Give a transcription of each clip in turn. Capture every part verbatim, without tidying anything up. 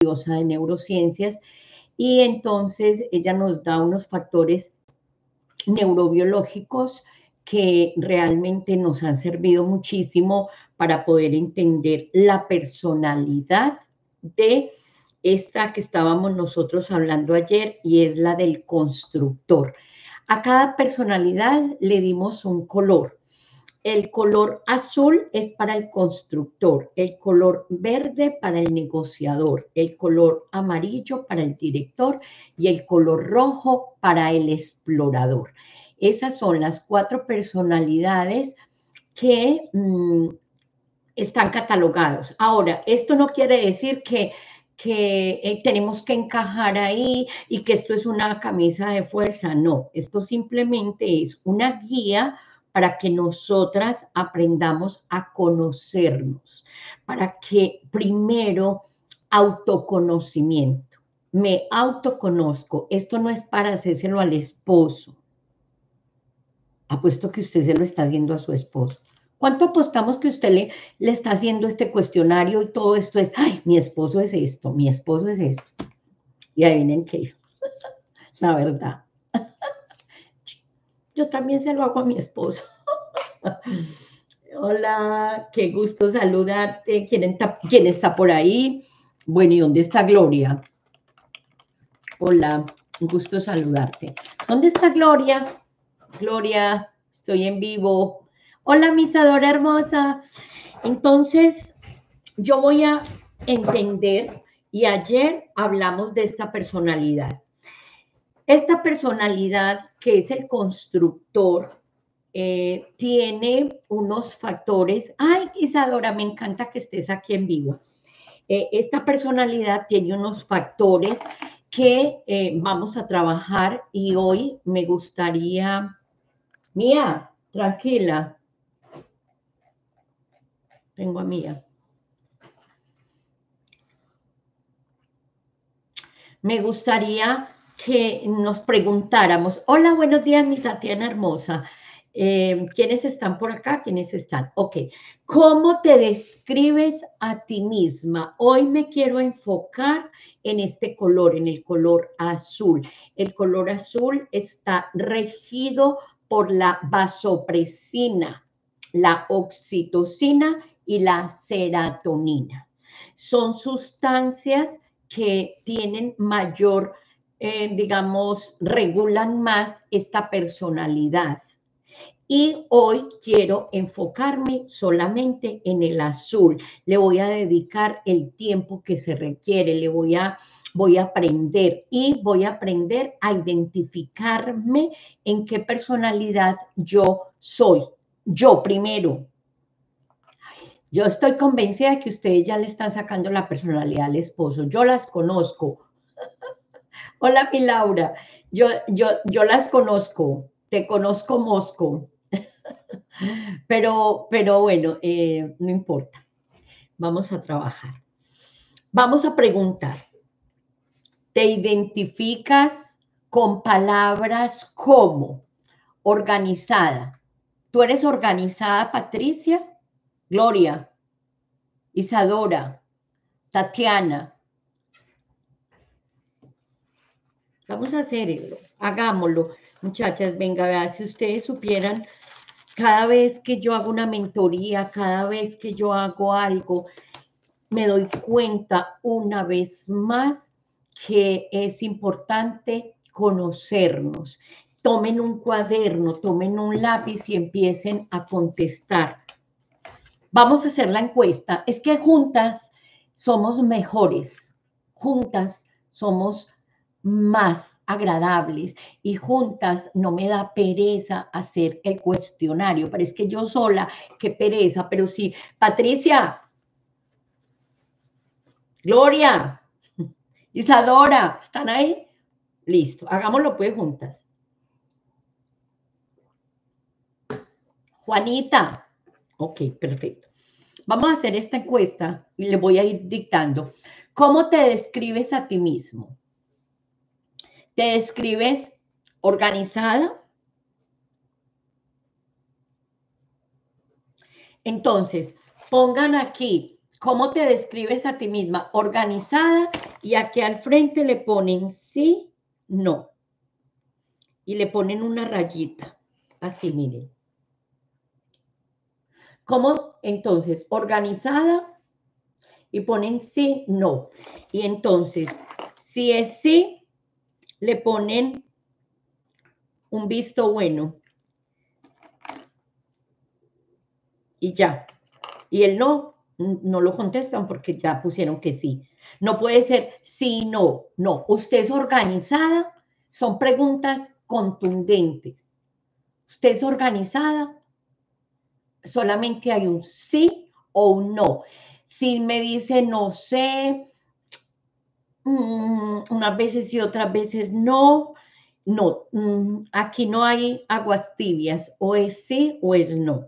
de neurociencias, y entonces ella nos da unos factores neurobiológicos que realmente nos han servido muchísimo para poder entender la personalidad de esta que estábamos nosotros hablando ayer, y es la del constructor. A cada personalidad le dimos un color. El color azul es para el constructor, el color verde para el negociador, el color amarillo para el director y el color rojo para el explorador. Esas son las cuatro personalidades que mmm, están catalogados. Ahora, esto no quiere decir que, que eh, tenemos que encajar ahí y que esto es una camisa de fuerza. No, esto simplemente es una guía para que nosotras aprendamos a conocernos, para que primero autoconocimiento. Me autoconozco. Esto no es para hacérselo al esposo. Apuesto que usted se lo está haciendo a su esposo. ¿Cuánto apostamos que usted le, le está haciendo este cuestionario y todo esto es, ay, mi esposo es esto, mi esposo es esto? Y adivinen qué, la verdad. Yo también se lo hago a mi esposo. Hola, qué gusto saludarte. ¿Quién está, ¿Quién está por ahí? Bueno, ¿y dónde está Gloria? Hola, un gusto saludarte. ¿Dónde está Gloria? Gloria, estoy en vivo. Hola, mi Isadora hermosa. Entonces, yo voy a entender, y ayer hablamos de esta personalidad. Esta personalidad, que es el constructor, eh, tiene unos factores. Ay, Isadora, me encanta que estés aquí en vivo. Eh, esta personalidad tiene unos factores que eh, vamos a trabajar, y hoy me gustaría... Mía, tranquila. Tengo a Mía. Me gustaría que nos preguntáramos, hola, buenos días, mi Tatiana hermosa. Eh, ¿Quiénes están por acá? ¿Quiénes están? Ok. ¿Cómo te describes a ti misma? Hoy me quiero enfocar en este color, en el color azul. El color azul está regido por la vasopresina, la oxitocina y la serotonina. Son sustancias que tienen mayor, eh, digamos, regulan más esta personalidad. Y hoy quiero enfocarme solamente en el azul. Le voy a dedicar el tiempo que se requiere, le voy a, voy a aprender y voy a aprender a identificarme en qué personalidad yo soy. Yo primero. Yo estoy convencida de que ustedes ya le están sacando la personalidad al esposo. Yo las conozco. Hola, mi Laura. Yo, yo, yo las conozco. Te conozco, Mosco. Pero, pero bueno, eh, no importa. Vamos a trabajar. Vamos a preguntar. ¿Te identificas con palabras como organizada? ¿Tú eres organizada, Patricia? Gloria, Isadora, Tatiana. Vamos a hacerlo, hagámoslo. Muchachas, venga, vea, si ustedes supieran, cada vez que yo hago una mentoría, cada vez que yo hago algo, me doy cuenta una vez más que es importante conocernos. Tomen un cuaderno, tomen un lápiz y empiecen a contestar. Vamos a hacer la encuesta. Es que juntas somos mejores, juntas somos más agradables, y juntas no me da pereza hacer el cuestionario, pero es que yo sola, qué pereza. Pero sí, Patricia, Gloria, Isadora, ¿están ahí? Listo, hagámoslo pues juntas. Juanita, ok, perfecto. Vamos a hacer esta encuesta y le voy a ir dictando. ¿Cómo te describes a ti mismo? ¿Te describes organizada? Entonces, pongan aquí, ¿cómo te describes a ti misma? Organizada Y aquí al frente le ponen sí, no. Y le ponen una rayita. Así, miren. ¿Cómo? Entonces, organizada y ponen sí, no. Y entonces, si es sí, le ponen un visto bueno. Y ya. Y el no, no lo contestan porque ya pusieron que sí. No puede ser sí, no, no. Usted es organizada, son preguntas contundentes. Usted es organizada, solamente hay un sí o un no. Si me dice no sé, mmm, unas veces sí, otras veces no, no, mmm, aquí no hay aguas tibias, o es sí o es no.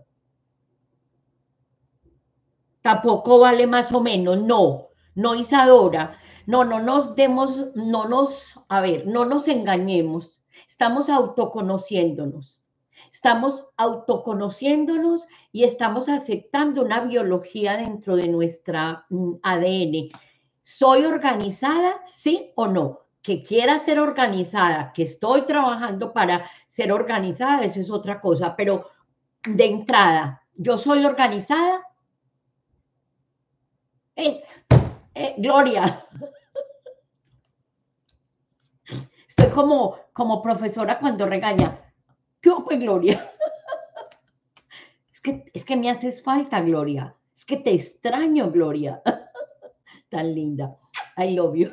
Tampoco vale más o menos, no, no, Isadora, no, no nos demos, no nos, a ver, no nos engañemos, estamos autoconociéndonos, estamos autoconociéndonos y estamos aceptando una biología dentro de nuestra mm, A D N. ¿Soy organizada, sí o no? Que quiera ser organizada, que estoy trabajando para ser organizada, eso es otra cosa, pero de entrada, ¿yo soy organizada? Eh, eh, Gloria, estoy como, como profesora cuando regaña. ¿Qué pues, Gloria? Es que, es que me haces falta, Gloria. Es que te extraño, Gloria. Tan linda. I love you.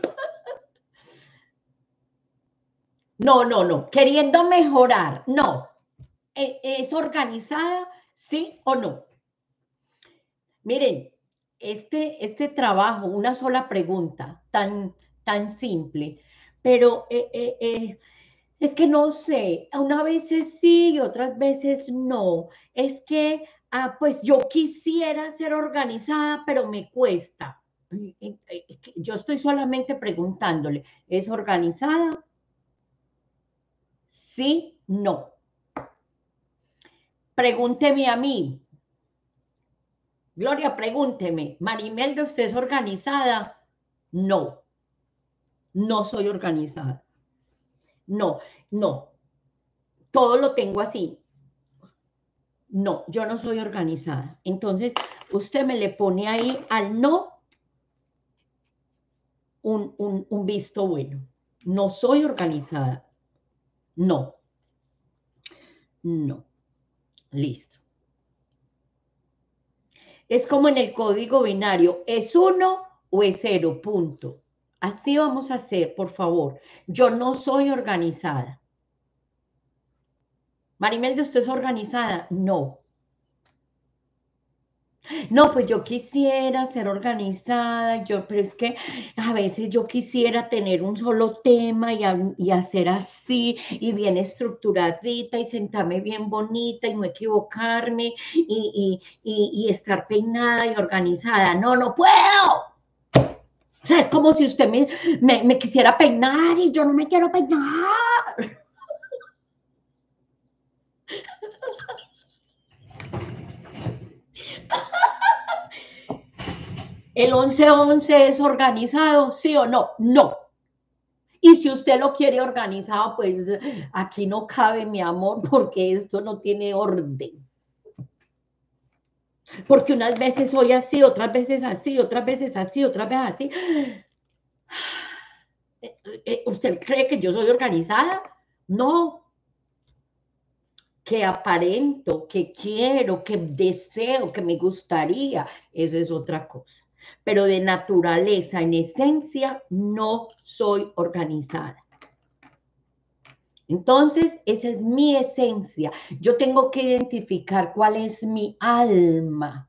No, no, no. Queriendo mejorar. No. ¿Es organizada? ¿Sí o no? Miren, este, este trabajo, una sola pregunta, tan, tan simple, pero eh, eh, eh, es que no sé, unas veces sí y otras veces no. Es que, ah, pues yo quisiera ser organizada, pero me cuesta. Yo estoy solamente preguntándole, ¿es organizada? Sí, no. Pregúnteme a mí. Gloria, pregúnteme. Marimelda, ¿usted es organizada? No, no soy organizada. No, no. Todo lo tengo así. No, yo no soy organizada. Entonces, usted me le pone ahí al no un, un, un visto bueno. No soy organizada. No, no. Listo. Es como en el código binario. ¿Es uno o es cero? Punto. Así vamos a hacer, por favor. Yo no soy organizada. Marimelda, ¿usted es organizada? No. No, pues yo quisiera ser organizada, yo, pero es que a veces yo quisiera tener un solo tema y, a- y hacer así, y bien estructuradita, y sentarme bien bonita, y no equivocarme, y, y, y, y estar peinada y organizada. No, no puedo. O sea, es como si usted me, me, me quisiera peinar y yo no me quiero peinar. ¿El once once es organizado? ¿Sí o no? No. Y si usted lo quiere organizado, pues aquí no cabe, mi amor, porque esto no tiene orden. Porque unas veces soy así, otras veces así, otras veces así, otras veces así. ¿Usted cree que yo soy organizada? No. Que aparento, que quiero, que deseo, que me gustaría, eso es otra cosa. Pero de naturaleza, en esencia, no soy organizada. Entonces, esa es mi esencia. Yo tengo que identificar cuál es mi alma,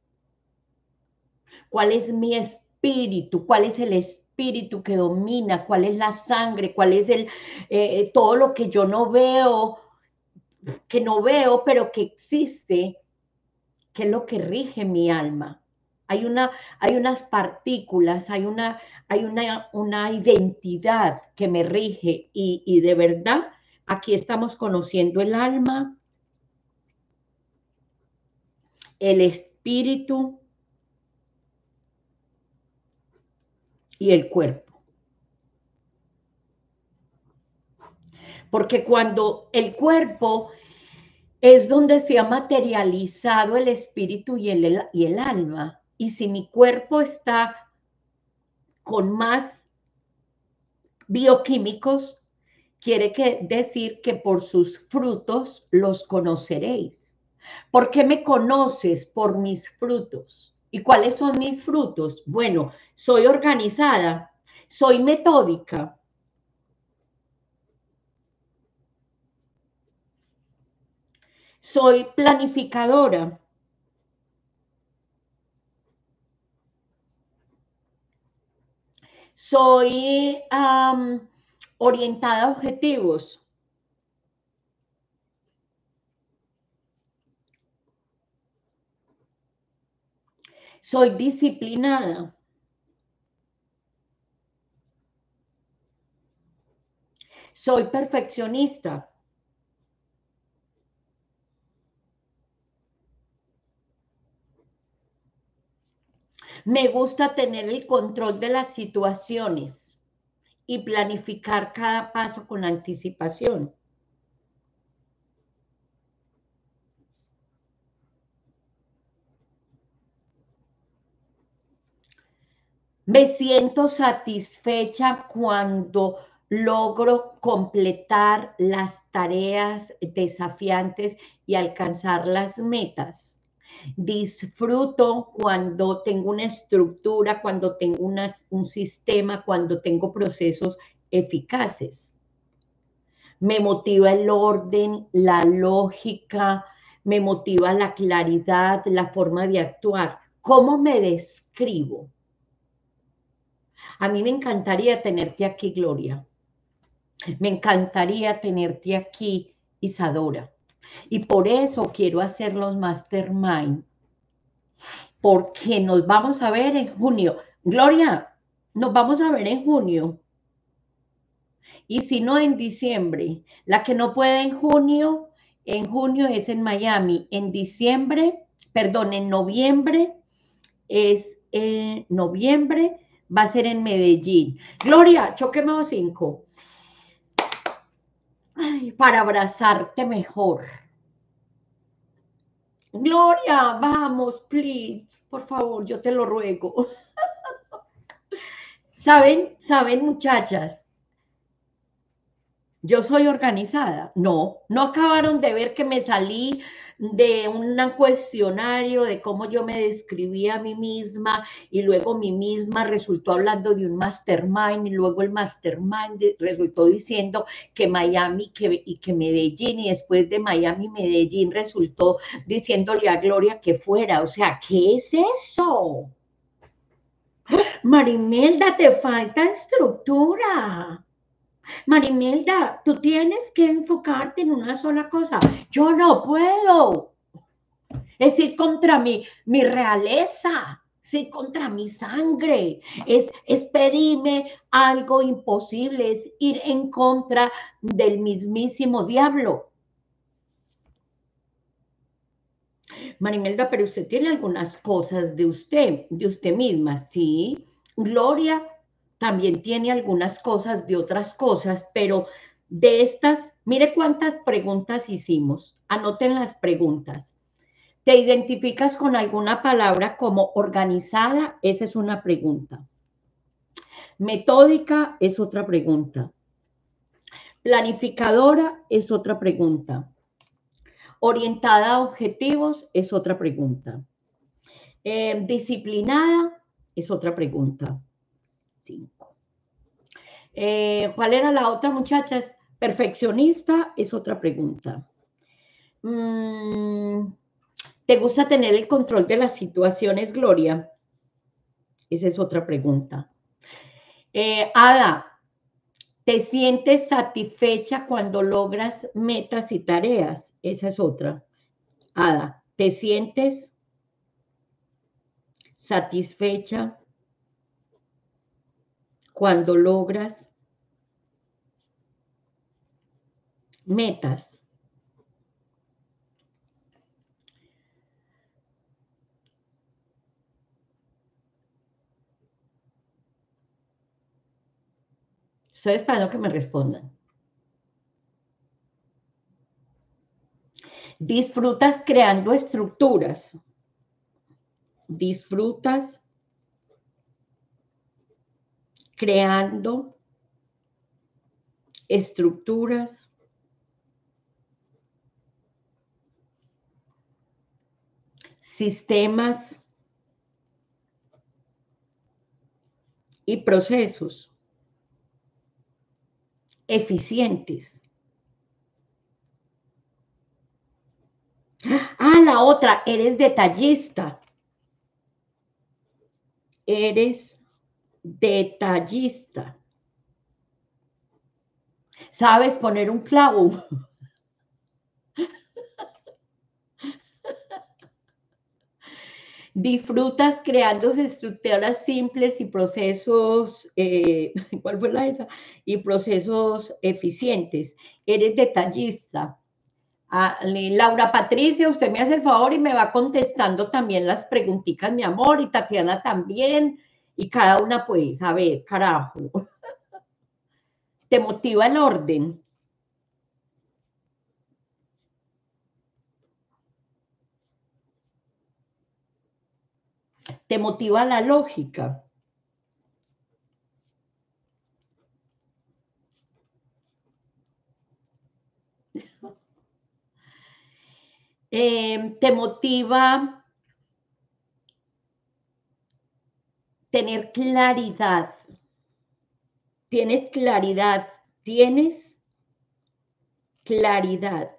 cuál es mi espíritu, cuál es el espíritu que domina, cuál es la sangre, cuál es el, eh, todo lo que yo no veo, que no veo, pero que existe, que es lo que rige mi alma. Hay, una, hay unas partículas, hay, una, hay una, una identidad que me rige y, y de verdad aquí estamos conociendo el alma, el espíritu y el cuerpo. porque cuando el cuerpo es donde se ha materializado el espíritu y el, y el alma, y si mi cuerpo está con más bioquímicos, quiere que decir que por sus frutos los conoceréis. ¿Por qué me conoces? Por mis frutos. ¿Y cuáles son mis frutos? Bueno, soy organizada, soy metódica, soy planificadora, soy um, orientada a objetivos, soy disciplinada, soy perfeccionista, me gusta tener el control de las situaciones y planificar cada paso con anticipación. Me siento satisfecha cuando logro completar las tareas desafiantes y alcanzar las metas. Disfruto cuando tengo una estructura, cuando tengo una, un sistema, cuando tengo procesos eficaces. Me motiva el orden, la lógica, me motiva la claridad, la forma de actuar. ¿Cómo me describo? A mí me encantaría tenerte aquí, Gloria. Me encantaría tenerte aquí, Isadora. Y por eso quiero hacer los mastermind, porque nos vamos a ver en junio. Gloria, nos vamos a ver en junio. Y si no, en diciembre. La que no puede en junio, en junio es en Miami. En diciembre, perdón, en noviembre es en noviembre, va a ser en Medellín. Gloria, choquemos cinco. Ay, para abrazarte mejor. Gloria, vamos, please, por favor, yo te lo ruego. ¿Saben? ¿Saben, muchachas? Yo soy organizada. No, no acabaron de ver que me salí de un cuestionario de cómo yo me describía a mí misma y luego mi misma resultó hablando de un mastermind y luego el mastermind resultó diciendo que Miami que, y que Medellín y después de Miami Medellín resultó diciéndole a Gloria que fuera. O sea, ¿qué es eso? Marimelda, te falta estructura. Marimelda, tú tienes que enfocarte en una sola cosa. Yo no puedo. Es ir contra mi, mi realeza, es ir contra mi sangre, es, es pedirme algo imposible, es ir en contra del mismísimo diablo. Marimelda, pero usted tiene algunas cosas de usted, de usted misma, ¿sí? Gloria también tiene algunas cosas de otras cosas, pero de estas, mire cuántas preguntas hicimos. Anoten las preguntas. ¿Te identificas con alguna palabra como organizada? Esa es una pregunta. Metódica es otra pregunta. Planificadora es otra pregunta. Orientada a objetivos es otra pregunta. Eh, disciplinada es otra pregunta. Cinco. Eh, ¿Cuál era la otra, muchachas? Perfeccionista es otra pregunta. Mm, ¿Te gusta tener el control de las situaciones, Gloria? Esa es otra pregunta. Eh, Ada, ¿te sientes satisfecha cuando logras metas y tareas? Esa es otra. Ada, ¿te sientes satisfecha cuando logras metas? Estoy esperando que me respondan. Disfrutas creando estructuras. Disfrutas creando estructuras sistemas y procesos eficientes. Ah, la otra, eres detallista. Eres detallista. ¿Sabes poner un clavo? Disfrutas creando estructuras simples y procesos, eh, ¿cuál fue la esa? Y procesos eficientes. Eres detallista. Ah, Laura Patricia, usted me hace el favor y me va contestando también las preguntitas, mi amor, y Tatiana también, y cada una pues, a ver, carajo. ¿Te motiva el orden? ¿Te motiva la lógica? Eh, ¿te motiva tener claridad? ¿Tienes claridad? ¿Tienes claridad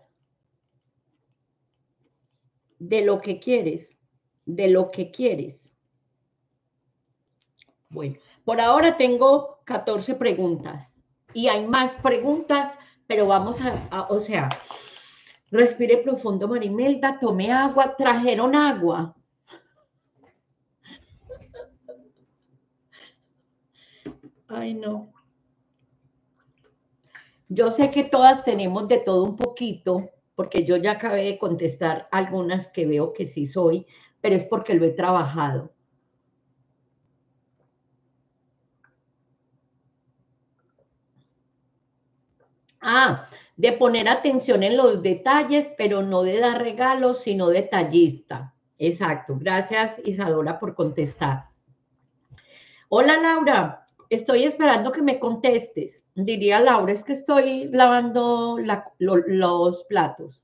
de lo que quieres? De lo que quieres. Bueno, por ahora tengo catorce preguntas y hay más preguntas, pero vamos a, a o sea, respire profundo, Marimelda, tome agua, trajeron agua. Ay, no. Yo sé que todas tenemos de todo un poquito, porque yo ya acabé de contestar algunas que veo que sí soy, pero es porque lo he trabajado. Ah, de poner atención en los detalles, pero no de dar regalos, sino detallista. Exacto. Gracias, Isadora, por contestar. Hola, Laura. Estoy esperando que me contestes. Diría Laura, es que estoy lavando la, lo, los platos.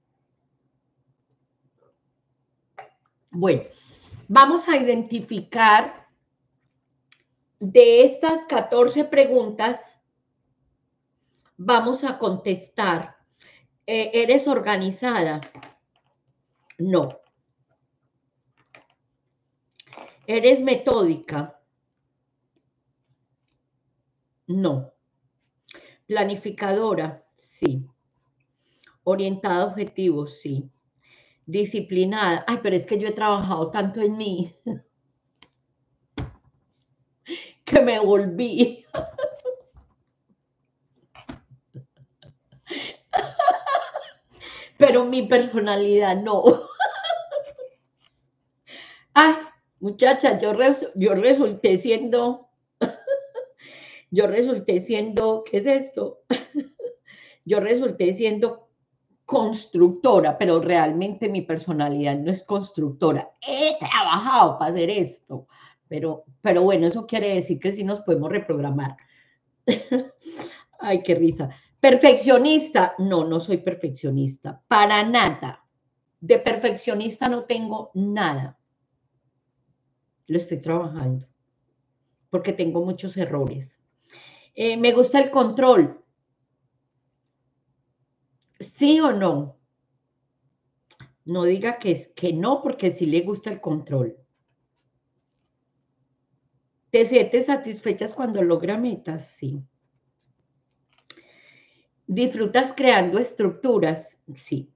Bueno, vamos a identificar de estas catorce preguntas, vamos a contestar. Eh, ¿Eres organizada? No. ¿Eres metódica? No. Planificadora, sí. Orientada a objetivos, sí. Disciplinada. Ay, pero es que yo he trabajado tanto en mí que me volví. Pero mi personalidad no. Ay, muchacha, yo, res, yo resulté siendo, yo resulté siendo, ¿qué es esto? Yo resulté siendo constructora, pero realmente mi personalidad no es constructora. He trabajado para hacer esto, pero, pero bueno, eso quiere decir que sí nos podemos reprogramar. Ay, qué risa. Perfeccionista, no, no soy perfeccionista, para nada. De perfeccionista no tengo nada. Lo estoy trabajando porque tengo muchos errores. Eh, ¿Me gusta el control? ¿Sí o no? No diga que, es, que no, porque sí le gusta el control. ¿Te sientes satisfechas cuando logra metas? Sí. ¿Disfrutas creando estructuras? Sí.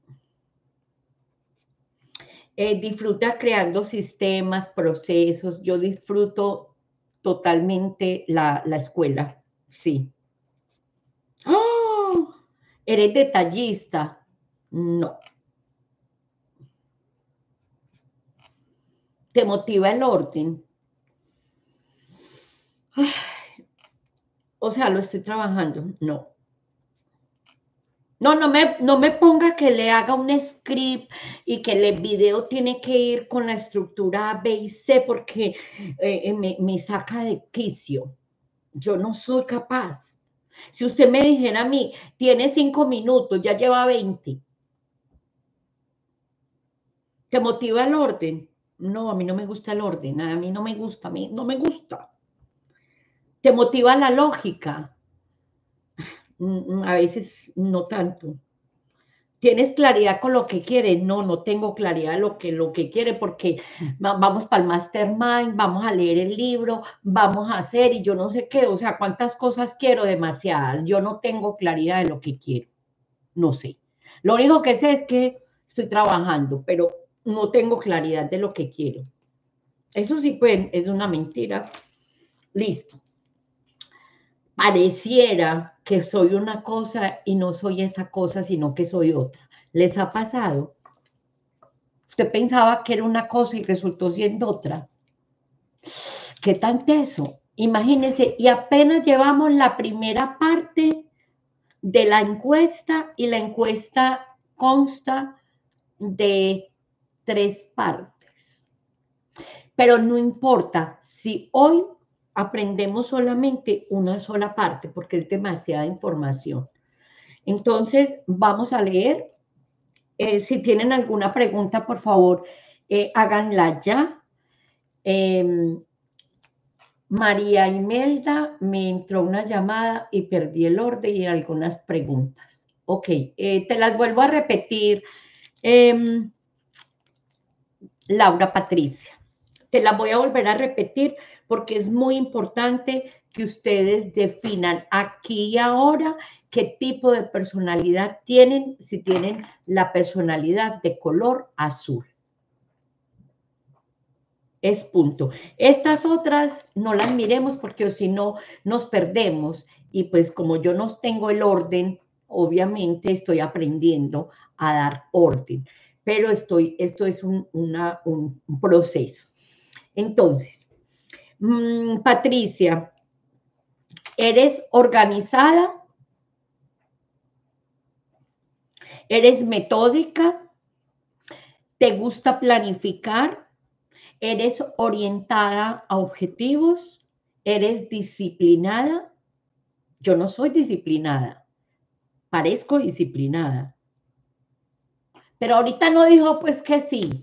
Eh, ¿Disfruta creando sistemas, procesos? Yo disfruto totalmente la, la escuela. Sí. ¡Oh! ¿Eres detallista? No. ¿Te motiva el orden? Ay, o sea, lo estoy trabajando. No. No, no me, no me ponga que le haga un script y que el video tiene que ir con la estructura A, B y C porque eh, eh, me, me saca de quicio. Yo no soy capaz. Si usted me dijera a mí, tiene cinco minutos, ya lleva veinte. ¿Te motiva el orden? No, a mí no me gusta el orden, a mí no me gusta, a mí no me gusta. ¿Te motiva la lógica? Mm, A veces no tanto. ¿Tienes claridad con lo que quieres? No, no tengo claridad de lo que, lo que quiere porque vamos para el mastermind, vamos a leer el libro, vamos a hacer y yo no sé qué, o sea, cuántas cosas quiero, demasiadas. Yo no tengo claridad de lo que quiero, no sé. Lo único que sé es que estoy trabajando, pero no tengo claridad de lo que quiero. Eso sí, pues, es una mentira. Listo. Pareciera que soy una cosa y no soy esa cosa, sino que soy otra. ¿Les ha pasado? Usted pensaba que era una cosa y resultó siendo otra. ¿Qué tan teso? Imagínense, y apenas llevamos la primera parte de la encuesta y la encuesta consta de tres partes. Pero no importa si hoy aprendemos solamente una sola parte porque es demasiada información. Entonces, vamos a leer. Eh, si tienen alguna pregunta, por favor, eh, háganla ya. Eh, María Imelda, me entró una llamada y perdí el orden y algunas preguntas. Ok, eh, te las vuelvo a repetir, eh, Laura Patricia. Te las voy a volver a repetir porque es muy importante que ustedes definan aquí y ahora qué tipo de personalidad tienen, si tienen la personalidad de color azul. Es punto. Estas otras no las miremos porque si no nos perdemos y pues como yo no tengo el orden, obviamente estoy aprendiendo a dar orden, pero estoy, esto es un, una, un proceso. Entonces, mmm, Patricia, ¿eres organizada? ¿Eres metódica? ¿Te gusta planificar? ¿Eres orientada a objetivos? ¿Eres disciplinada? Yo no soy disciplinada, parezco disciplinada. Pero ahorita no dijo pues que sí.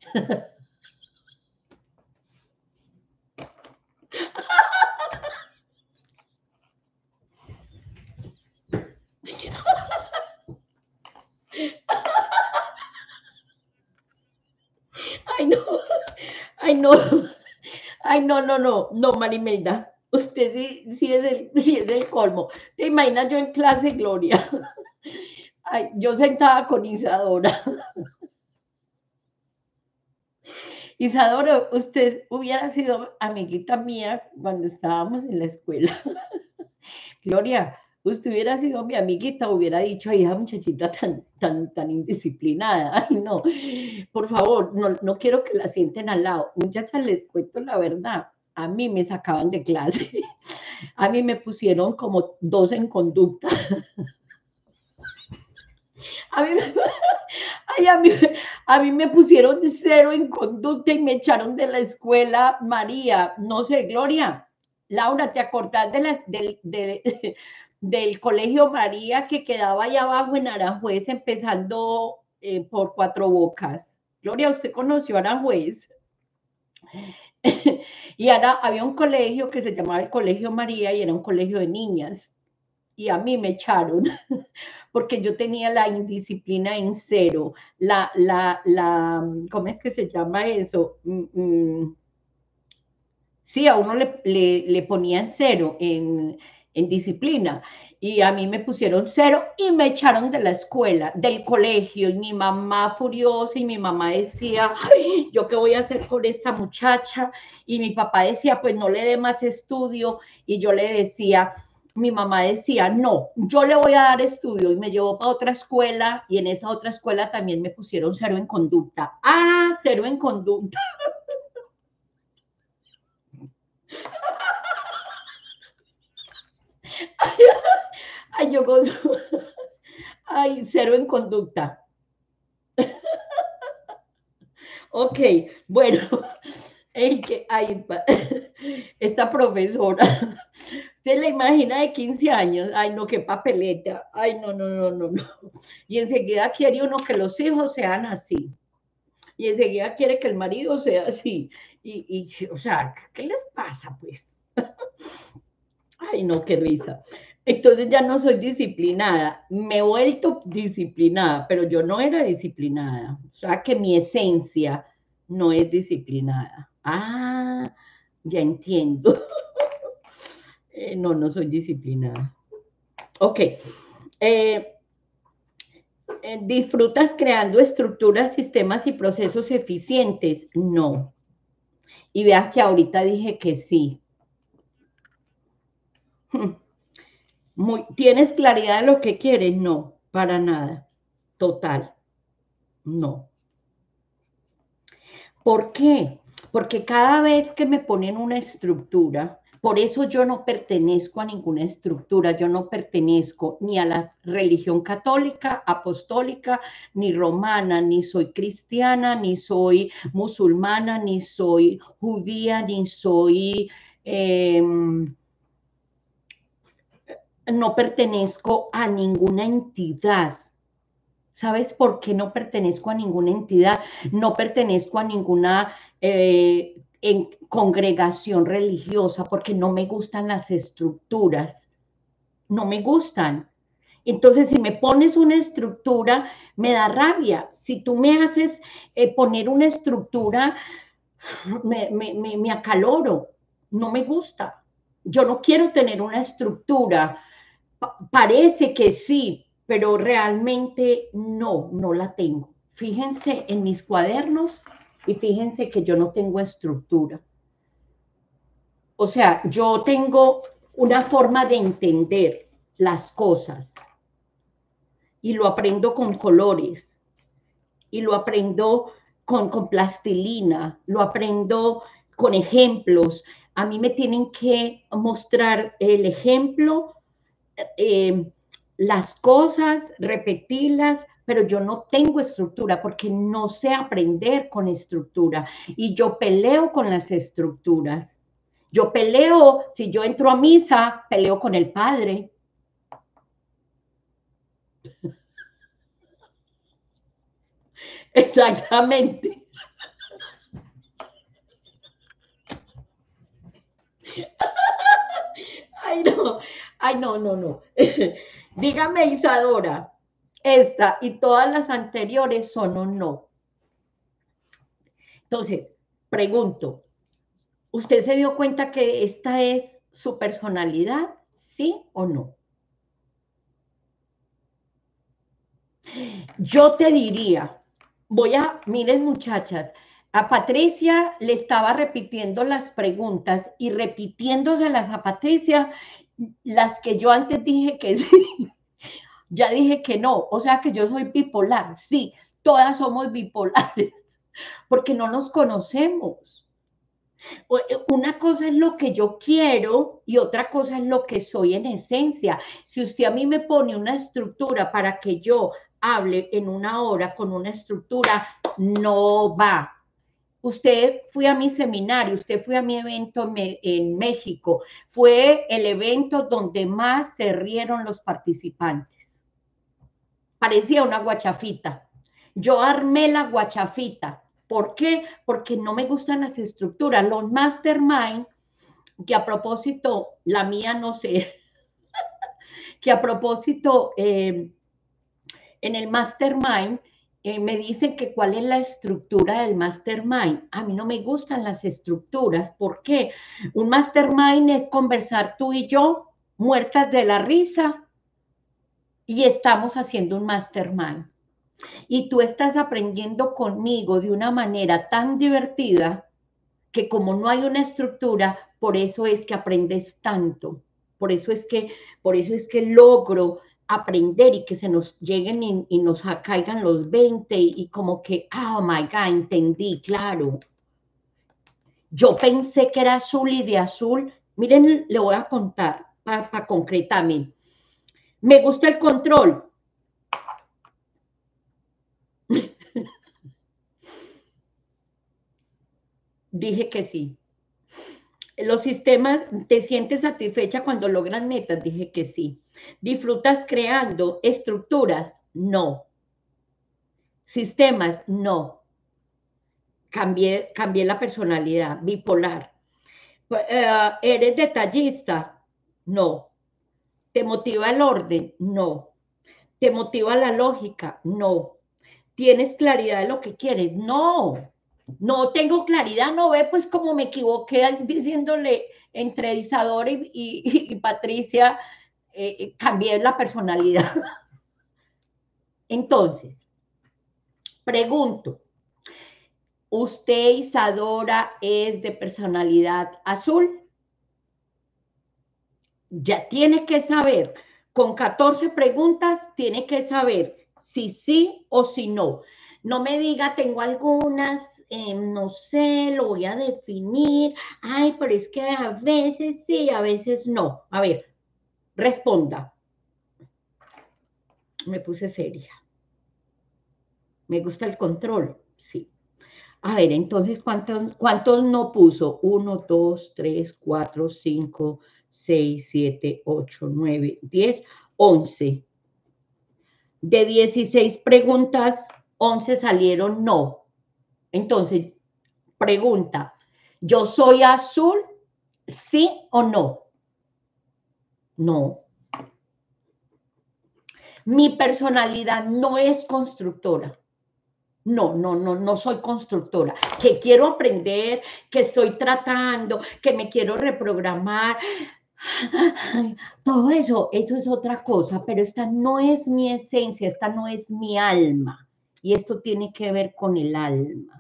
Ay, no, ay, no, ay, no, no, no, no, Marimelda. Usted sí, sí, es el, sí es el colmo. ¿Te imaginas yo en clase, Gloria? Ay, yo sentada con Isadora. Isadora, usted hubiera sido amiguita mía cuando estábamos en la escuela. Gloria, usted hubiera sido mi amiguita, hubiera dicho, ay, esa muchachita tan, tan, tan indisciplinada. Ay, no, por favor, no, no quiero que la sienten al lado. Muchachas, les cuento la verdad. A mí me sacaban de clase. A mí me pusieron como dos en conducta. A mí, ay, a mí, a mí me pusieron cero en conducta y me echaron de la escuela. María, no sé, Gloria, Laura, ¿te acordás de la, del, de, del colegio María que quedaba allá abajo en Aranjuez, empezando eh, por Cuatro Bocas? Gloria, ¿usted conoció Aranjuez? Y ahora había un colegio que se llamaba el Colegio María y era un colegio de niñas. Y a mí me echaron porque yo tenía la indisciplina en cero, la, la, la, ¿cómo es que se llama eso? Mm, mm, sí, a uno le, le, le ponían cero en, en disciplina y a mí me pusieron cero y me echaron de la escuela, del colegio, y mi mamá furiosa y mi mamá decía, ay, ¿yo qué voy a hacer con esta muchacha? Y mi papá decía, pues no le dé más estudio y yo le decía, mi mamá decía, no, yo le voy a dar estudio y me llevó para otra escuela y en esa otra escuela también me pusieron cero en conducta. Ah, cero en conducta. Ay, yo gozo. Ay, cero en conducta. Ok, bueno, ey, que, ay, esta profesora, ¿se la imagina de quince años? Ay, no, qué papeleta. Ay, no, no, no, no, no. Y enseguida quiere uno que los hijos sean así. Y enseguida quiere que el marido sea así. Y, y o sea, ¿qué les pasa, pues? Ay, no, qué risa. Entonces ya no soy disciplinada. Me he vuelto disciplinada, pero yo no era disciplinada. O sea, que mi esencia no es disciplinada. Ah, ya entiendo. Eh, no, no soy disciplinada. Ok. Eh, eh, ¿Disfrutas creando estructuras, sistemas y procesos eficientes? No. Y veas que ahorita dije que sí. Muy, ¿tienes claridad de lo que quieres? No, para nada. Total, no. ¿Por qué? Porque cada vez que me ponen una estructura, por eso yo no pertenezco a ninguna estructura, yo no pertenezco ni a la religión católica, apostólica, ni romana, ni soy cristiana, ni soy musulmana, ni soy judía, ni soy... Eh, no pertenezco a ninguna entidad. ¿Sabes por qué no pertenezco a ninguna entidad? No pertenezco a ninguna eh, en congregación religiosa porque no me gustan las estructuras. No me gustan. Entonces, si me pones una estructura, me da rabia. Si tú me haces eh, poner una estructura, me, me, me, me acaloro. No me gusta. Yo no quiero tener una estructura. Parece que sí, pero realmente no, no la tengo. Fíjense en mis cuadernos y fíjense que yo no tengo estructura. O sea, yo tengo una forma de entender las cosas y lo aprendo con colores y lo aprendo con, con plastilina, lo aprendo con ejemplos. A mí me tienen que mostrar el ejemplo, eh, las cosas, repetirlas, pero yo no tengo estructura porque no sé aprender con estructura y yo peleo con las estructuras. Yo peleo, si yo entro a misa, peleo con el padre. Exactamente. Ay, no, ay, no, no, no. Dígame, Isadora, esta y todas las anteriores son o no. Entonces, pregunto, ¿usted se dio cuenta que esta es su personalidad? ¿Sí o no? Yo te diría, voy a, miren muchachas, a Patricia le estaba repitiendo las preguntas y repitiéndoselas a Patricia, las que yo antes dije que sí, ya dije que no, o sea que yo soy bipolar, sí, todas somos bipolares, porque no nos conocemos. Una cosa es lo que yo quiero y otra cosa es lo que soy en esencia. Si usted a mí me pone una estructura para que yo hable en una hora con una estructura, no va. Usted fue a mi seminario, usted fue a mi evento en México, fue el evento donde más se rieron los participantes. Parecía una guachafita. Yo armé la guachafita. ¿Por qué? Porque no me gustan las estructuras. Los mastermind, que a propósito, la mía no sé, que a propósito, eh, en el mastermind, eh, me dicen que cuál es la estructura del mastermind. A mí no me gustan las estructuras. ¿Por qué? Un mastermind es conversar tú y yo, muertas de la risa, y estamos haciendo un mastermind. Y tú estás aprendiendo conmigo de una manera tan divertida que como no hay una estructura, por eso es que aprendes tanto. Por eso es que, por eso es que logro aprender y que se nos lleguen y, y nos caigan los veinte y, y como que, oh my God, entendí, claro. Yo pensé que era azul y de azul, miren, le voy a contar para pa concretarme. Me gusta el control. Dije que sí. Los sistemas, ¿te sientes satisfecha cuando logras metas? Dije que sí. ¿Disfrutas creando estructuras? No. ¿Sistemas? No. Cambié, cambié la personalidad, bipolar. Uh, ¿Eres detallista? No. ¿Te motiva el orden? No. ¿Te motiva la lógica? No. ¿Tienes claridad de lo que quieres? No. No tengo claridad, no ve pues como me equivoqué diciéndole entre Isadora y, y, y Patricia, eh, cambié la personalidad. Entonces, pregunto, ¿usted, Isadora, es de personalidad azul? Ya tiene que saber, con catorce preguntas, tiene que saber si sí o si no. No me diga, tengo algunas, eh, no sé, lo voy a definir. Ay, pero es que a veces sí, a veces no. A ver, responda. Me puse seria. Me gusta el control, sí. A ver, entonces, ¿cuántos, cuántos no puso? Uno, dos, tres, cuatro, cinco, seis, siete, ocho, nueve, diez, once. De dieciséis preguntas, once salieron no. Entonces, pregunta, ¿yo soy azul? ¿Sí o no? No. Mi personalidad no es constructora. No, no, no, no soy constructora. Que quiero aprender, que estoy tratando, que me quiero reprogramar. Ay, todo eso, eso es otra cosa, pero esta no es mi esencia, esta no es mi alma. Y esto tiene que ver con el alma.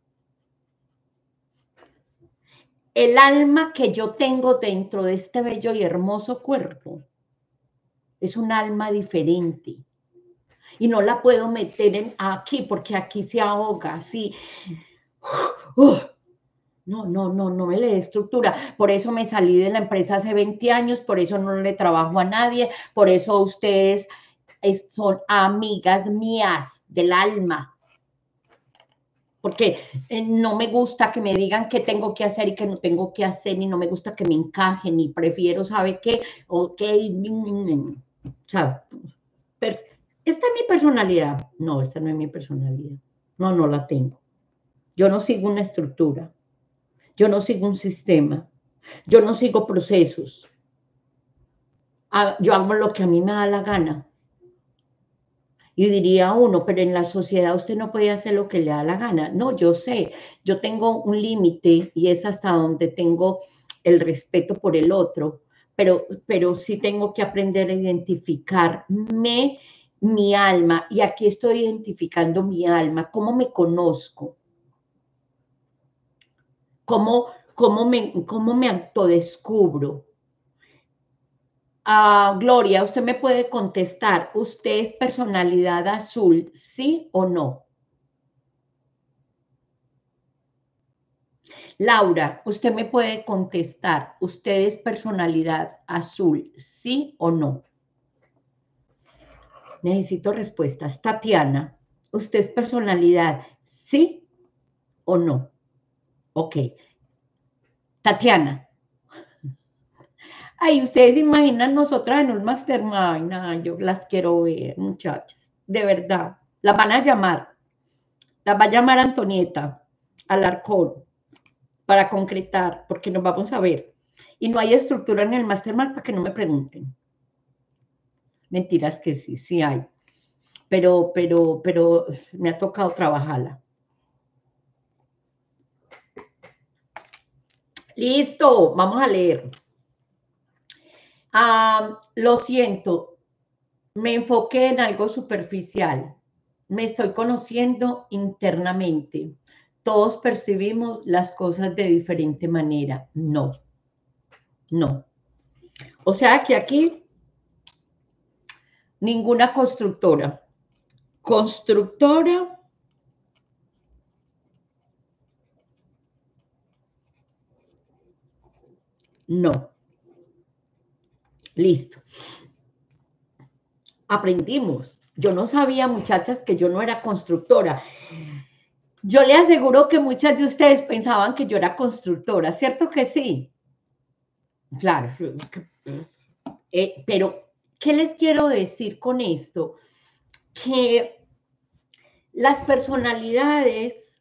El alma que yo tengo dentro de este bello y hermoso cuerpo es un alma diferente. Y no la puedo meter en aquí porque aquí se ahoga, así. Uh, no, no, no, no me le dé estructura. Por eso me salí de la empresa hace veinte años, por eso no le trabajo a nadie, por eso ustedes son amigas mías del alma. Porque no me gusta que me digan qué tengo que hacer y qué no tengo que hacer, y no me gusta que me encajen, y prefiero, ¿sabe qué? Ok, ¿sabe? ¿Esta es mi personalidad? No, esta no es mi personalidad. No, no la tengo. Yo no sigo una estructura. Yo no sigo un sistema. Yo no sigo procesos. Yo hago lo que a mí me da la gana. Y diría uno, pero en la sociedad usted no puede hacer lo que le da la gana. No, yo sé, yo tengo un límite y es hasta donde tengo el respeto por el otro, pero, pero sí tengo que aprender a identificarme, mi alma, y aquí estoy identificando mi alma, cómo me conozco, cómo, cómo, me, cómo me autodescubro. Uh, Gloria, usted me puede contestar, ¿usted es personalidad azul, sí o no? Laura, usted me puede contestar, ¿usted es personalidad azul, sí o no? Necesito respuestas. Tatiana, ¿usted es personalidad, sí o no? Ok. Tatiana. Ay, ustedes imaginan nosotras en un mastermind. Ay, yo las quiero ver, muchachas. De verdad. Las van a llamar. Las va a llamar Antonieta Alarcón para concretar, porque nos vamos a ver. Y no hay estructura en el mastermind para que no me pregunten. Mentiras que sí, sí hay. Pero, pero, pero me ha tocado trabajarla. Listo, vamos a leer. Ah, lo siento, me enfoqué en algo superficial. Me estoy conociendo internamente. Todos percibimos las cosas de diferente manera. No, no. O sea que aquí ninguna constructora. Constructora, no. Listo. Aprendimos. Yo no sabía, muchachas, que yo no era constructora. Yo le aseguro que muchas de ustedes pensaban que yo era constructora, ¿cierto que sí? Claro, eh, pero ¿qué les quiero decir con esto? Que las personalidades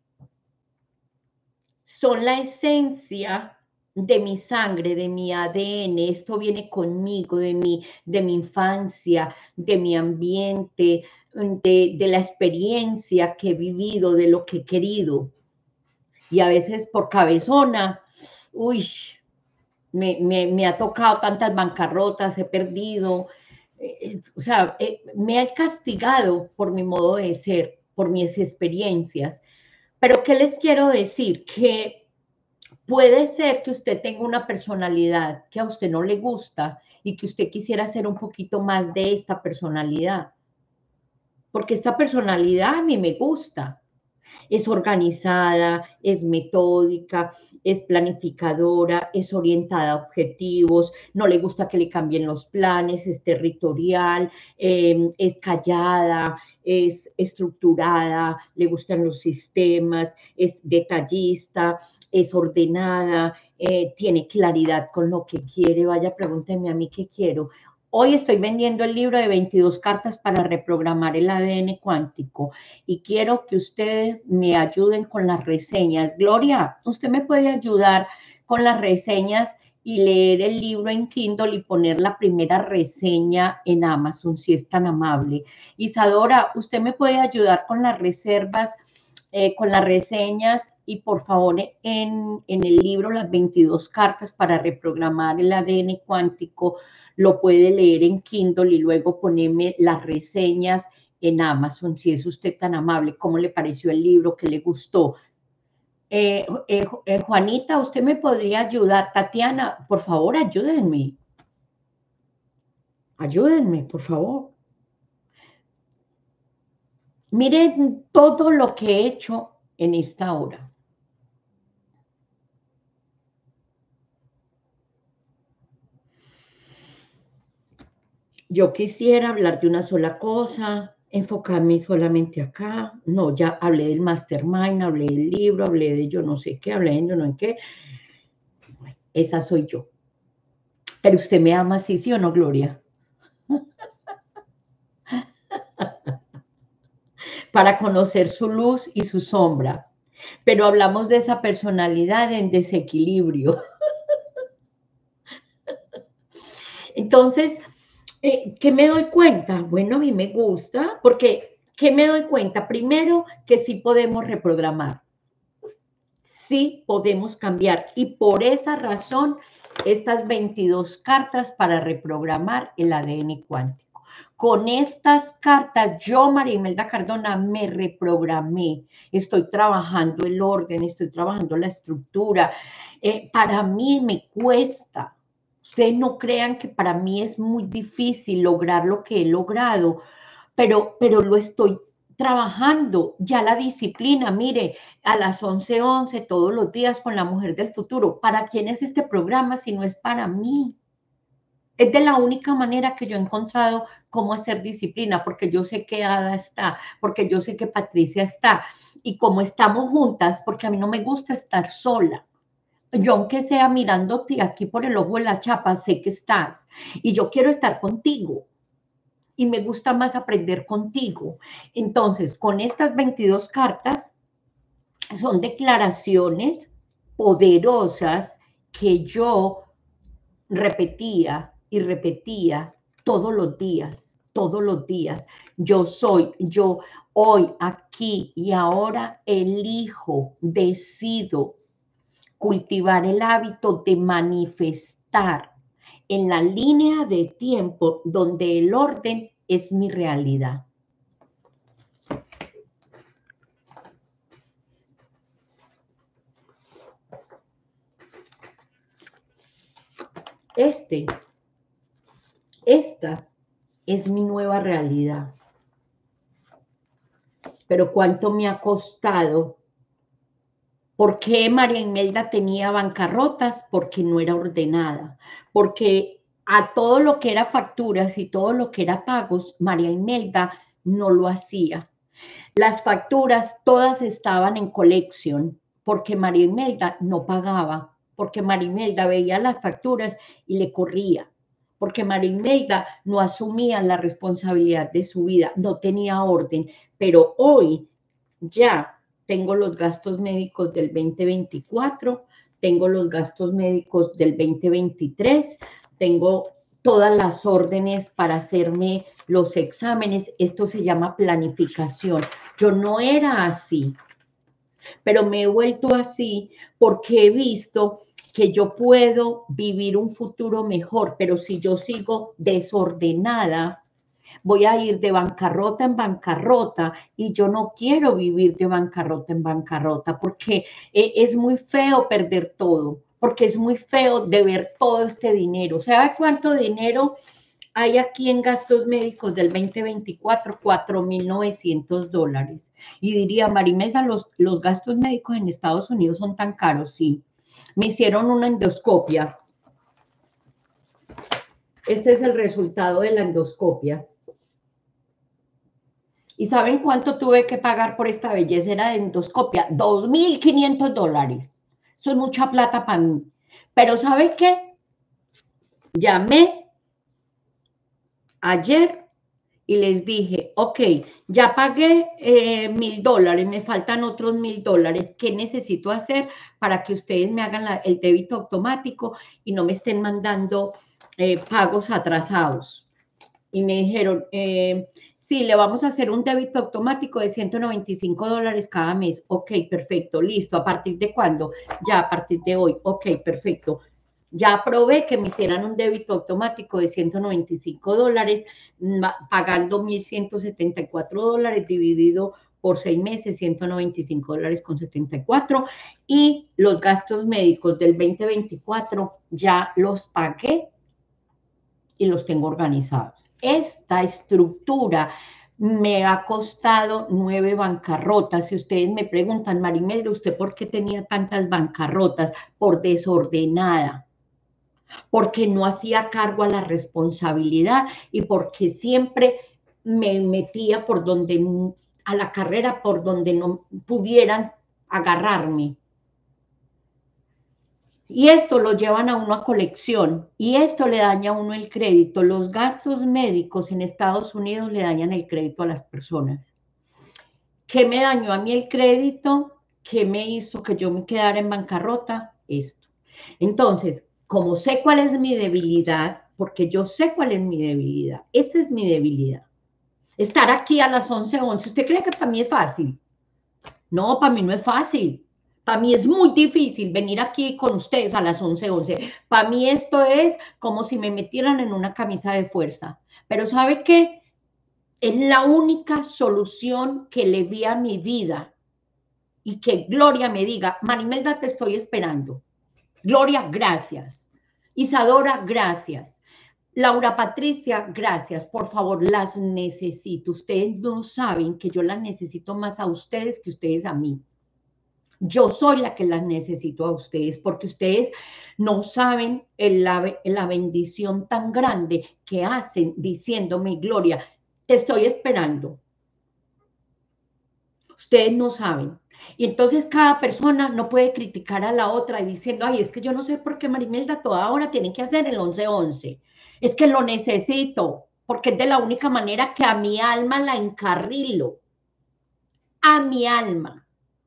son la esencia de mi sangre, de mi A D N, esto viene conmigo, de mi, de mi infancia, de mi ambiente, de, de la experiencia que he vivido, de lo que he querido. Y a veces por cabezona, uy, me, me, me ha tocado tantas bancarrotas, he perdido, eh, o sea, eh, me ha castigado por mi modo de ser, por mis experiencias. Pero ¿qué les quiero decir? Que puede ser que usted tenga una personalidad que a usted no le gusta y que usted quisiera ser un poquito más de esta personalidad, porque esta personalidad a mí me gusta. Es organizada, es metódica, es planificadora, es orientada a objetivos, no le gusta que le cambien los planes, es territorial, eh, es callada, es estructurada, le gustan los sistemas, es detallista, es ordenada, eh, tiene claridad con lo que quiere. Vaya, pregúnteme a mí qué quiero. Hoy estoy vendiendo el libro de veintidós cartas para reprogramar el A D N cuántico y quiero que ustedes me ayuden con las reseñas. Gloria, usted me puede ayudar con las reseñas y leer el libro en Kindle y poner la primera reseña en Amazon, si es tan amable. Isadora, usted me puede ayudar con las reservas, eh, con las reseñas y por favor en, en el libro las veintidós cartas para reprogramar el A D N cuántico, lo puede leer en Kindle y luego ponerme las reseñas en Amazon, si es usted tan amable. ¿Cómo le pareció el libro? ¿Qué le gustó? Eh, eh, eh, Juanita, ¿usted me podría ayudar? Tatiana, por favor, ayúdenme. Ayúdenme, por favor. Miren todo lo que he hecho en esta hora. Yo quisiera hablar de una sola cosa, enfocarme solamente acá. No, ya hablé del mastermind, hablé del libro, hablé de yo no sé qué, hablé de yo no sé qué. Esa soy yo. Pero usted me ama así, ¿sí o no, Gloria? Para conocer su luz y su sombra. Pero hablamos de esa personalidad en desequilibrio. Entonces, eh, ¿qué me doy cuenta? Bueno, a mí me gusta, porque ¿qué me doy cuenta? Primero, que sí podemos reprogramar. Sí podemos cambiar. Y por esa razón, estas veintidós cartas para reprogramar el A D N cuántico. Con estas cartas, yo, María Imelda Cardona, me reprogramé. Estoy trabajando el orden, estoy trabajando la estructura. Eh, para mí me cuesta. Ustedes no crean que para mí es muy difícil lograr lo que he logrado, pero, pero lo estoy trabajando. Ya la disciplina, mire, a las once once todos los días con la mujer del futuro. ¿Para quién es este programa si no es para mí? Es de la única manera que yo he encontrado cómo hacer disciplina, porque yo sé que Ada está, porque yo sé que Patricia está, y como estamos juntas, porque a mí no me gusta estar sola. Yo, aunque sea mirándote aquí por el ojo de la chapa, sé que estás, y yo quiero estar contigo, y me gusta más aprender contigo. Entonces, con estas veintidós cartas, son declaraciones poderosas que yo repetía y repetía todos los días, todos los días. Yo soy, yo hoy, aquí y ahora elijo, decido cultivar el hábito de manifestar en la línea de tiempo donde el orden es mi realidad. Este, esta es mi nueva realidad. Pero cuánto me ha costado. ¿Por qué María Imelda tenía bancarrotas? Porque no era ordenada. Porque a todo lo que era facturas y todo lo que era pagos, María Imelda no lo hacía. Las facturas todas estaban en collection porque María Imelda no pagaba, porque María Imelda veía las facturas y le corría, porque María Imelda no asumía la responsabilidad de su vida, no tenía orden. Pero hoy ya tengo los gastos médicos del veinte veinticuatro, tengo los gastos médicos del veinte veintitrés, tengo todas las órdenes para hacerme los exámenes. Esto se llama planificación. Yo no era así, pero me he vuelto así porque he visto que yo puedo vivir un futuro mejor, pero si yo sigo desordenada, voy a ir de bancarrota en bancarrota y yo no quiero vivir de bancarrota en bancarrota porque es muy feo perder todo, porque es muy feo deber todo este dinero. ¿Sabe cuánto dinero hay aquí en gastos médicos del veinte veinticuatro? cuatro mil novecientos dólares. Y diría, Marimelda, los, los gastos médicos en Estados Unidos son tan caros. Sí, me hicieron una endoscopia. Este es el resultado de la endoscopia. ¿Y saben cuánto tuve que pagar por esta belleza de endoscopia? dos mil quinientos dólares. Eso es mucha plata para mí. Pero ¿sabe qué? Llamé ayer y les dije, ok, ya pagué eh, mil dólares, me faltan otros mil dólares. ¿Qué necesito hacer para que ustedes me hagan la, el débito automático y no me estén mandando eh, pagos atrasados? Y me dijeron, eh, sí, le vamos a hacer un débito automático de ciento noventa y cinco dólares cada mes. Ok, perfecto, listo. ¿A partir de cuándo? Ya, a partir de hoy. Ok, perfecto. Ya aprobé que me hicieran un débito automático de ciento noventa y cinco dólares, pagando mil ciento setenta y cuatro dólares dividido por seis meses, ciento noventa y cinco dólares con setenta y cuatro. Y los gastos médicos del veinte veinticuatro ya los pagué y los tengo organizados. Esta estructura me ha costado nueve bancarrotas. Si ustedes me preguntan, Marimelda, ¿usted por qué tenía tantas bancarrotas? Por desordenada, porque no hacía cargo a la responsabilidad y porque siempre me metía por donde, a la carrera por donde no pudieran agarrarme. Y esto lo llevan a uno a colección y esto le daña a uno el crédito. Los gastos médicos en Estados Unidos le dañan el crédito a las personas. ¿Qué me dañó a mí el crédito? ¿Qué me hizo que yo me quedara en bancarrota? Esto. Entonces, como sé cuál es mi debilidad, porque yo sé cuál es mi debilidad, esta es mi debilidad. Estar aquí a las once once, ¿usted cree que para mí es fácil? No, para mí no es fácil. Para mí es muy difícil venir aquí con ustedes a las once once. Para mí esto es como si me metieran en una camisa de fuerza. Pero ¿sabe qué? Es la única solución que le vi a mi vida. Y que Gloria me diga, Marimelda, te estoy esperando. Gloria, gracias. Isadora, gracias. Laura Patricia, gracias. Por favor, las necesito. Ustedes no saben que yo las necesito más a ustedes que ustedes a mí. Yo soy la que las necesito a ustedes, porque ustedes no saben la, la bendición tan grande que hacen diciéndome, Gloria, te estoy esperando. Ustedes no saben. Y entonces cada persona no puede criticar a la otra y diciendo, ay, es que yo no sé por qué Marimelda toda hora tiene que hacer el once once. Es que lo necesito, porque es de la única manera que a mi alma la encarrilo. A mi alma.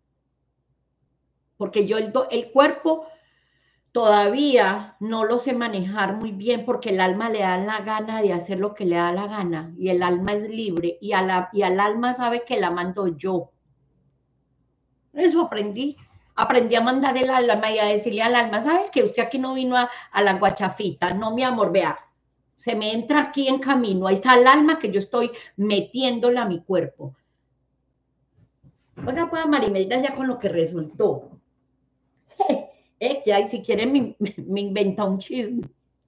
Porque yo el, el cuerpo todavía no lo sé manejar muy bien porque el alma le da la gana de hacer lo que le da la gana y el alma es libre y, a la, y al alma sabe que la mando yo. Eso aprendí. Aprendí a mandar el alma y a decirle al alma, ¿sabe que usted aquí no vino a, a la guachafita? No, mi amor, vea, se me entra aquí en camino, ahí está el alma que yo estoy metiéndola a mi cuerpo. Oiga, pues Marimelda ya con lo que resultó. Eh, que ahí si quieren me, me inventa un chisme.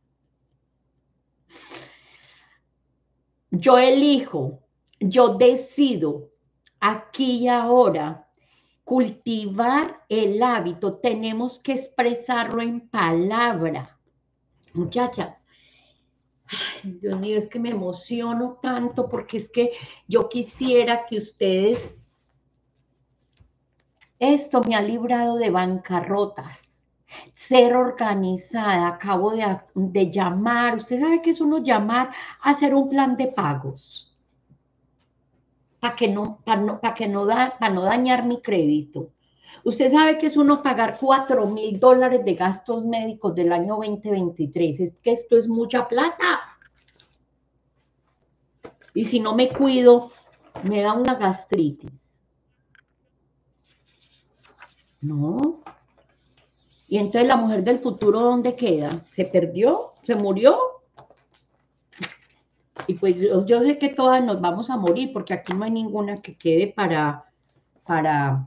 Yo elijo, yo decido aquí y ahora cultivar el hábito. Tenemos que expresarlo en palabra. Muchachas, Ay, Dios mío, es que me emociono tanto porque es que yo quisiera que ustedes, esto me ha librado de bancarrotas, ser organizada, acabo de, de llamar, usted sabe que es uno llamar a hacer un plan de pagos, para que no, para no, para que no, da, para no dañar mi crédito. Usted sabe que es uno pagar cuatro mil dólares de gastos médicos del año veinte veintitrés, es que esto es mucha plata. Y si no me cuido, me da una gastritis. No. Y entonces la mujer del futuro, ¿dónde queda? ¿Se perdió? ¿Se murió? Y pues yo, yo sé que todas nos vamos a morir, porque aquí no hay ninguna que quede para, para,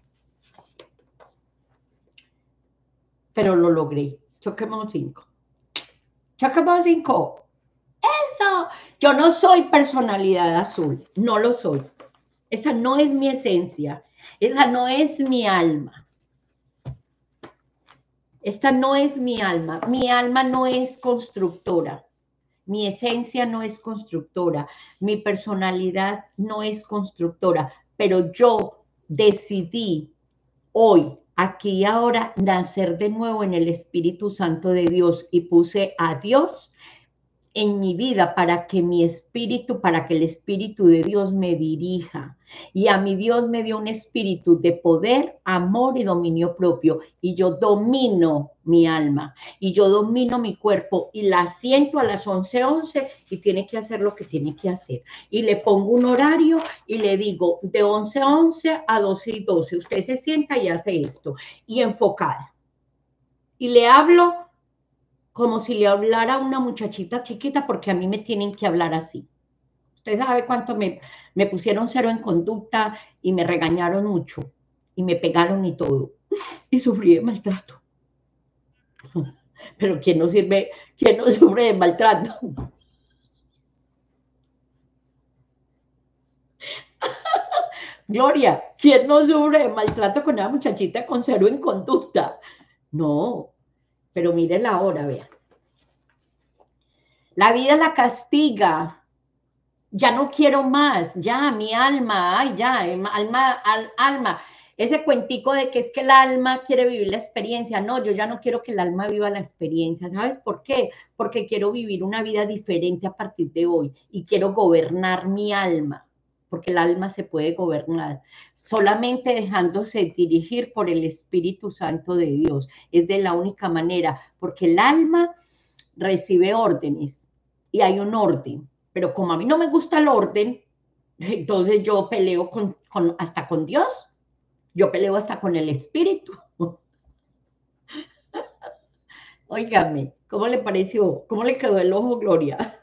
pero lo logré. Choquemos cinco. Choquemos cinco. Eso. Yo no soy personalidad azul, no lo soy. Esa no es mi esencia, esa no es mi alma. Esta no es mi alma. Mi alma no es constructora. Mi esencia no es constructora. Mi personalidad no es constructora. Pero yo decidí hoy, aquí y ahora, nacer de nuevo en el Espíritu Santo de Dios y puse a Dios en mi vida para que mi espíritu, para que el Espíritu de Dios me dirija. Y a mi Dios me dio un espíritu de poder, amor y dominio propio. Y yo domino mi alma y yo domino mi cuerpo y la siento a las once once y tiene que hacer lo que tiene que hacer. Y le pongo un horario y le digo de once once a doce y doce. Usted se sienta y hace esto. Y enfocada. Y le hablo como si le hablara a una muchachita chiquita, porque a mí me tienen que hablar así. Usted sabe cuánto me, me pusieron cero en conducta y me regañaron mucho y me pegaron y todo. Y sufrí de maltrato. Pero ¿quién no sirve, quién no sufre de maltrato? Gloria, ¿quién no sufre de maltrato con una muchachita con cero en conducta? No, pero mire la hora, vea. La vida la castiga. Ya no quiero más, ya, mi alma, ay, ya, alma, al, alma. Ese cuentico de que es que el alma quiere vivir la experiencia. No, yo ya no quiero que el alma viva la experiencia. ¿Sabes por qué? Porque quiero vivir una vida diferente a partir de hoy y quiero gobernar mi alma, porque el alma se puede gobernar solamente dejándose dirigir por el Espíritu Santo de Dios. Es de la única manera, porque el alma recibe órdenes y hay un orden, pero como a mí no me gusta el orden, entonces yo peleo con, con, hasta con Dios, yo peleo hasta con el Espíritu. Óigame, ¿cómo le pareció? ¿Cómo le quedó el ojo, Gloria?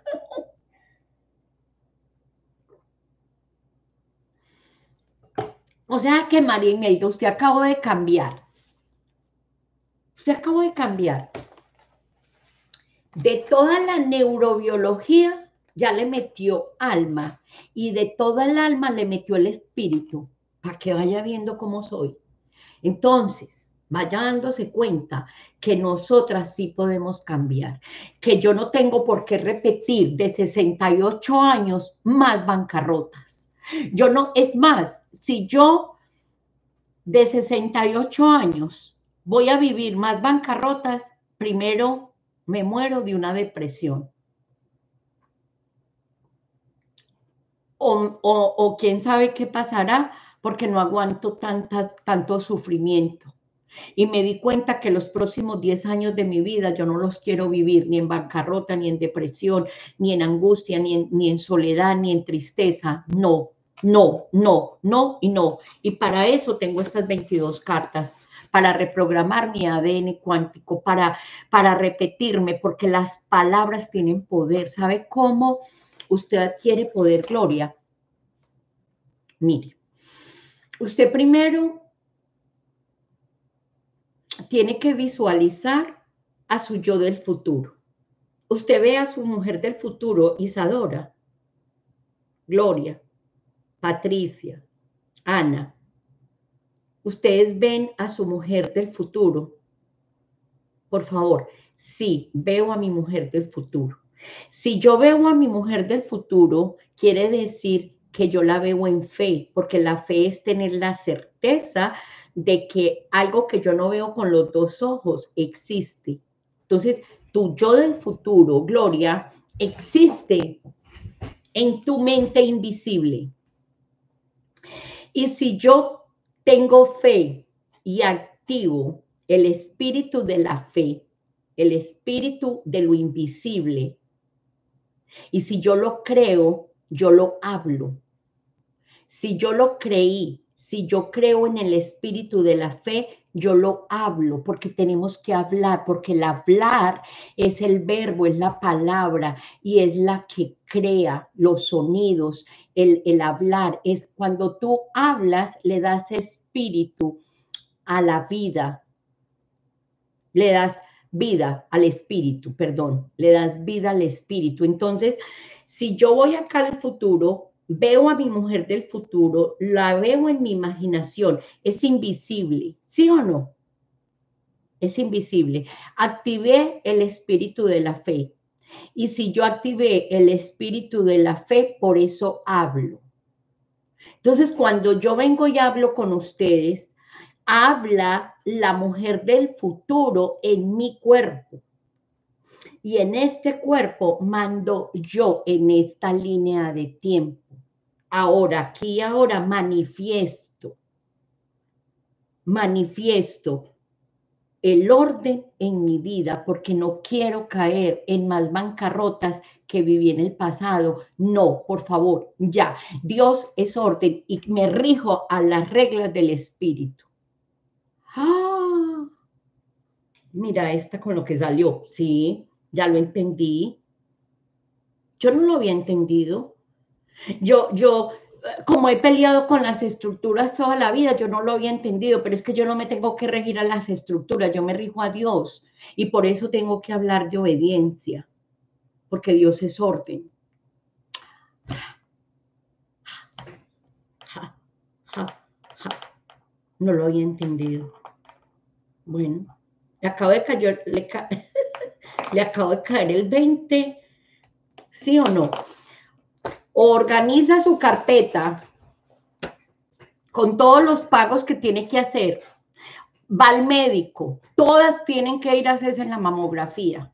O sea que, María Imelda, usted acabó de cambiar. Usted acabó de cambiar. De toda la neurobiología ya le metió alma y de toda el alma le metió el espíritu para que vaya viendo cómo soy. Entonces, vaya dándose cuenta que nosotras sí podemos cambiar, que yo no tengo por qué repetir de sesenta y ocho años más bancarrotas. Yo no, es más, si yo de sesenta y ocho años voy a vivir más bancarrotas, primero me muero de una depresión. O, o, o quién sabe qué pasará porque no aguanto tanta, tanto sufrimiento. Y me di cuenta que los próximos diez años de mi vida yo no los quiero vivir ni en bancarrota, ni en depresión, ni en angustia, ni en, ni en soledad, ni en tristeza. No, no, no, no y no. Y para eso tengo estas veintidós cartas, para reprogramar mi A D N cuántico, para, para repetirme, porque las palabras tienen poder. ¿Sabe cómo usted adquiere poder, Gloria? Mire, usted primero tiene que visualizar a su yo del futuro. Usted ve a su mujer del futuro, Isadora, Gloria, Patricia, Ana. Ustedes ven a su mujer del futuro. Por favor, sí, veo a mi mujer del futuro. Si yo veo a mi mujer del futuro, quiere decir que yo la veo en fe, porque la fe es tener la certeza de que algo que yo no veo con los dos ojos existe. Entonces, tu yo del futuro, Gloria, existe en tu mente invisible. Y si yo tengo fe y activo el espíritu de la fe, el espíritu de lo invisible, y si yo lo creo, yo lo hablo. Si yo lo creí, si yo creo en el espíritu de la fe, yo lo hablo, porque tenemos que hablar, porque el hablar es el verbo, es la palabra y es la que crea los sonidos. El, el hablar es cuando tú hablas, le das espíritu a la vida, le das vida al espíritu, perdón, le das vida al espíritu. Entonces, si yo voy acá al futuro, veo a mi mujer del futuro, la veo en mi imaginación, es invisible, ¿sí o no? Es invisible. Activé el espíritu de la fe. Y si yo activé el espíritu de la fe, por eso hablo. Entonces, cuando yo vengo y hablo con ustedes, habla la mujer del futuro en mi cuerpo. Y en este cuerpo mando yo en esta línea de tiempo. Ahora, aquí, ahora manifiesto, manifiesto el orden en mi vida porque no quiero caer en más bancarrotas que viví en el pasado. No, por favor, ya. Dios es orden y me rijo a las reglas del espíritu. Ah, mira esta con lo que salió. Sí, ya lo entendí. Yo no lo había entendido. Yo, yo, como he peleado con las estructuras toda la vida, yo no lo había entendido, pero es que yo no me tengo que regir a las estructuras, yo me rijo a Dios y por eso tengo que hablar de obediencia, porque Dios es orden. Ja, ja, ja. No lo había entendido. Bueno, le acabo de caer, le, ca le acabo de caer el veinte, ¿sí o no? Organiza su carpeta con todos los pagos que tiene que hacer. Va al médico, todas tienen que ir a hacerse en la mamografía,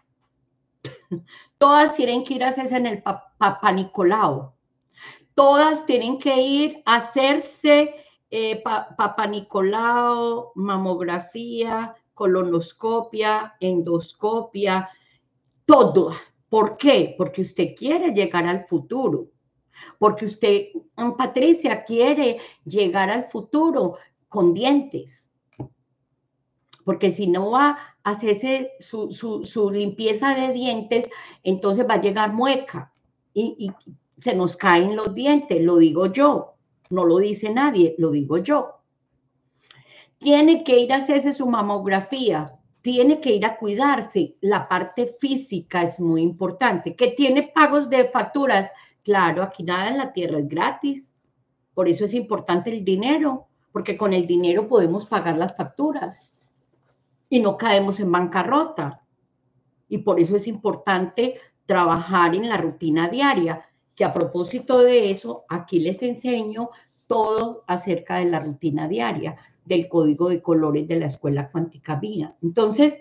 todas tienen que ir a hacerse en el Papá Nicolau, todas tienen que ir a hacerse eh, pa, Papá Nicolau, mamografía, colonoscopia, endoscopia, todo. ¿Por qué? Porque usted quiere llegar al futuro, porque usted, Patricia, quiere llegar al futuro con dientes. Porque si no va a hacerse su, su, su limpieza de dientes, entonces va a llegar mueca y, y se nos caen los dientes, lo digo yo, no lo dice nadie, lo digo yo. Tiene que ir a hacerse su mamografía, tiene que ir a cuidarse, la parte física es muy importante. ¿Que tiene pagos de facturas? Claro, aquí nada en la tierra es gratis, por eso es importante el dinero, porque con el dinero podemos pagar las facturas y no caemos en bancarrota. Y por eso es importante trabajar en la rutina diaria, que a propósito de eso, aquí les enseño todo acerca de la rutina diaria, del código de colores de la escuela cuántica mía. Entonces,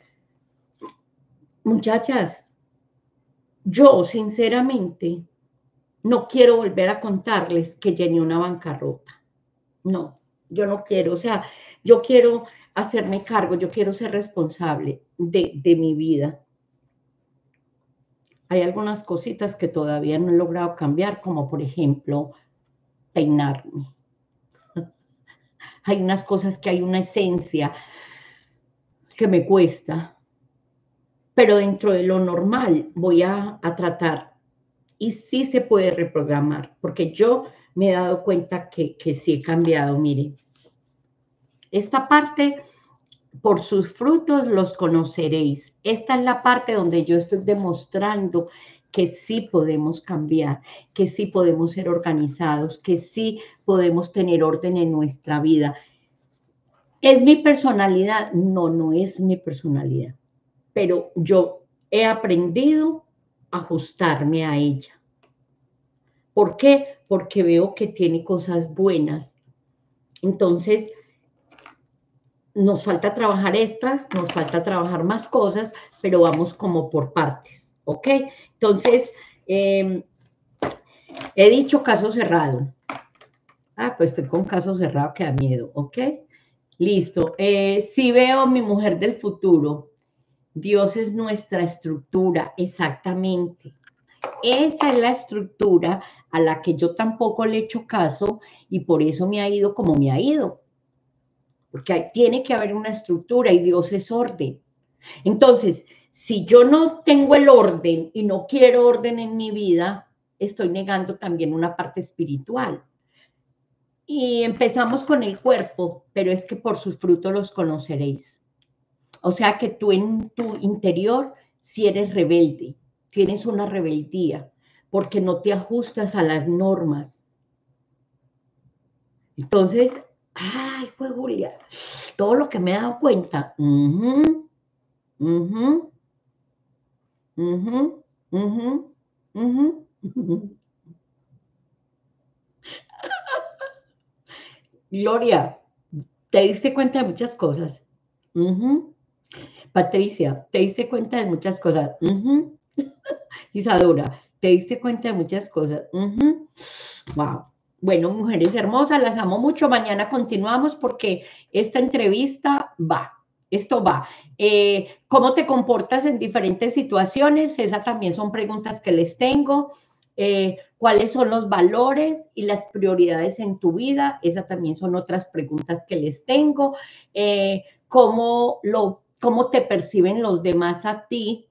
muchachas, yo sinceramente no quiero volver a contarles que llené una bancarrota. No, yo no quiero, o sea, yo quiero hacerme cargo, yo quiero ser responsable de, de mi vida. Hay algunas cositas que todavía no he logrado cambiar, como por ejemplo, peinarme. Hay unas cosas que hay una esencia que me cuesta, pero dentro de lo normal voy a, a tratar. Y sí se puede reprogramar, porque yo me he dado cuenta que, que sí he cambiado. Miren, esta parte, por sus frutos los conoceréis. Esta es la parte donde yo estoy demostrando que sí podemos cambiar, que sí podemos ser organizados, que sí podemos tener orden en nuestra vida. ¿Es mi personalidad? No, no es mi personalidad. Pero yo he aprendido ajustarme a ella. ¿Por qué? Porque veo que tiene cosas buenas. Entonces, nos falta trabajar estas, nos falta trabajar más cosas, pero vamos como por partes, ¿ok? Entonces, eh, he dicho caso cerrado. Ah, pues estoy con caso cerrado que da miedo, ¿ok? Listo. Eh, si veo mi mujer del futuro, Dios es nuestra estructura, exactamente. Esa es la estructura a la que yo tampoco le he hecho caso y por eso me ha ido como me ha ido. Porque hay, tiene que haber una estructura y Dios es orden. Entonces, si yo no tengo el orden y no quiero orden en mi vida, estoy negando también una parte espiritual. Y empezamos con el cuerpo, pero es que por sus frutos los conoceréis. O sea que tú en tu interior, si eres rebelde, tienes una rebeldía, porque no te ajustas a las normas. Entonces, ay, pues Julia, todo lo que me he dado cuenta, uh-huh, uh-huh, uh-huh, uh-huh, uh-huh. Gloria, te diste cuenta de muchas cosas. Uh-huh. Patricia, te diste cuenta de muchas cosas. Uh-huh. Isadora, te diste cuenta de muchas cosas. Uh-huh. Wow. Bueno, mujeres hermosas, las amo mucho. Mañana continuamos porque esta entrevista va. Esto va. Eh, ¿Cómo te comportas en diferentes situaciones? Esas también son preguntas que les tengo. Eh, ¿Cuáles son los valores y las prioridades en tu vida? Esas también son otras preguntas que les tengo. Eh, ¿cómo, lo, ¿Cómo te perciben los demás a ti?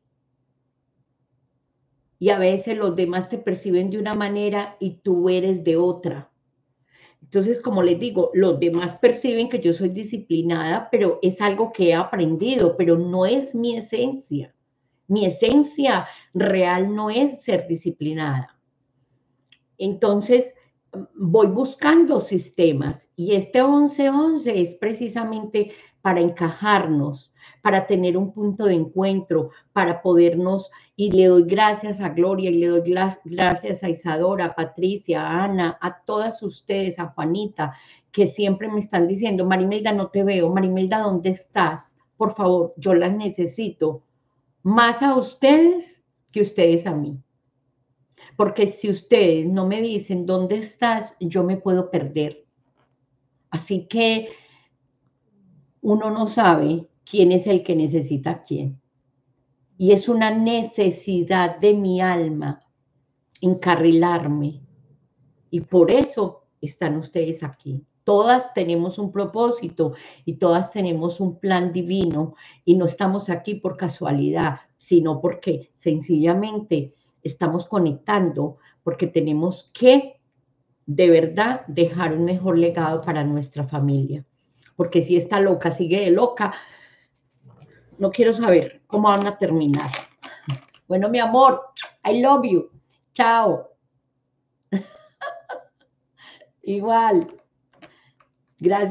Y a veces los demás te perciben de una manera y tú eres de otra. Entonces, como les digo, los demás perciben que yo soy disciplinada, pero es algo que he aprendido, pero no es mi esencia. Mi esencia real no es ser disciplinada. Entonces, voy buscando sistemas y este once once es precisamente para encajarnos, para tener un punto de encuentro, para podernos, y le doy gracias a Gloria, y le doy gracias a Isadora, a Patricia, a Ana, a todas ustedes, a Juanita, que siempre me están diciendo, Marimelda, no te veo, Marimelda, ¿dónde estás? Por favor, yo las necesito, más a ustedes que ustedes a mí. Porque si ustedes no me dicen dónde estás, yo me puedo perder. Así que uno no sabe quién es el que necesita a quién. Y es una necesidad de mi alma encarrilarme. Y por eso están ustedes aquí. Todas tenemos un propósito y todas tenemos un plan divino y no estamos aquí por casualidad, sino porque sencillamente estamos conectando, porque tenemos que de verdad dejar un mejor legado para nuestra familia. Porque si esta loca sigue de loca, no quiero saber cómo van a terminar. Bueno, mi amor, I love you. Chao. Igual. Gracias.